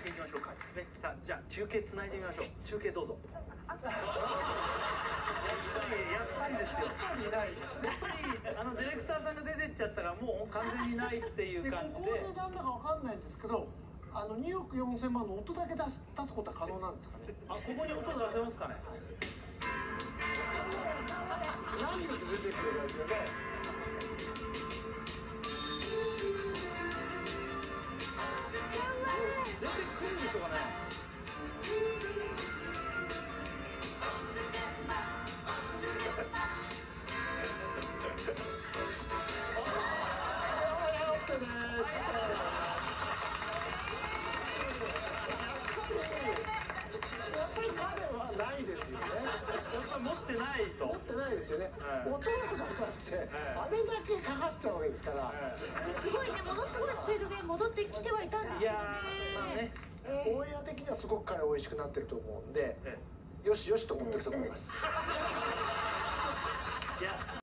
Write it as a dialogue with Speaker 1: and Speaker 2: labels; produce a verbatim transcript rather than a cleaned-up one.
Speaker 1: ていきましょうかね。さあじゃあ中継つないでみましょう。中継どうぞ。やっぱりやっぱりですよ。やっぱりない。やっぱりあのディレクターさんが出てっちゃったらもう完全にないっていう感じで。
Speaker 2: ここでなんだかわかんないんですけど、あのにおくよんせんまんの音だけ出す出すことは可能なんですかね。
Speaker 1: あ、ここに音出せますかね。
Speaker 2: 何で出てくるんですよね。
Speaker 1: 出てくるんでしょうかね。
Speaker 2: やっぱり彼はないですよね。
Speaker 1: やっぱり持ってないと。
Speaker 2: 持ってないですよね。
Speaker 1: はい、
Speaker 2: 音がかかって、あれだけかかっちゃうわけですから。
Speaker 3: すごいね、ものすごいスピードで戻ってきてはいたんですよね。
Speaker 2: オンエア的にはすごく彼美味しくなってると思うんで、よしよしと思ってると思います。
Speaker 1: いや